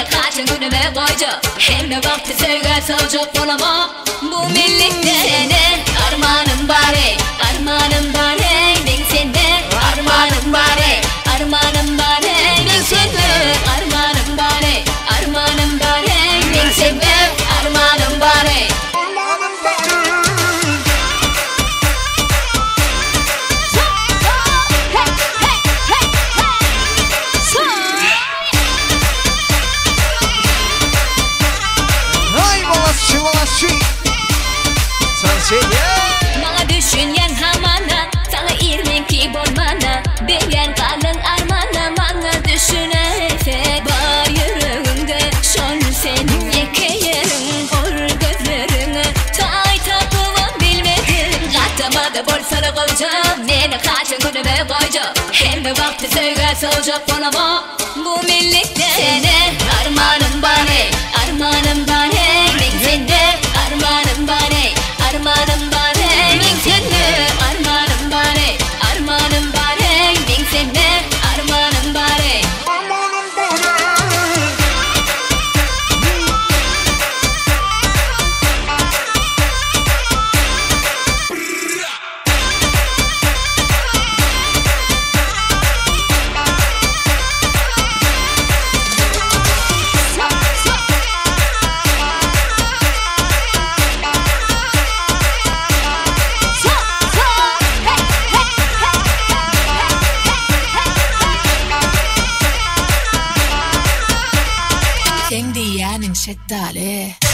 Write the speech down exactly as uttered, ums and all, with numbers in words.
kaçın günüme koydu. Hem de vakti sevgisi çok bulama. Bu milletте ne armanım bari, armanım bari. Ben sende armanım bari, armanım bari. Ben sende armanım bari, armanım bari. Ben sende armanım bari. Bana düşünen hamana, sana irmen ki bolmana. Beyen kalın armana, bana düşünerse bayırında. Şol senin yekeyerin, or gözlerini. Tay tapıvan bilmedim. Katamadı bol sarı koyacağım. Nene kaçın günüme koyacağım. Hem de vakti sevgisi olacak bana. Bu millette ne armanım bari, armanım bari. Ben sende armanım bari, armanım bari. Ben sende armanım bari, armanım bari. Ben sende armanım bari. Sen diyenin şeddali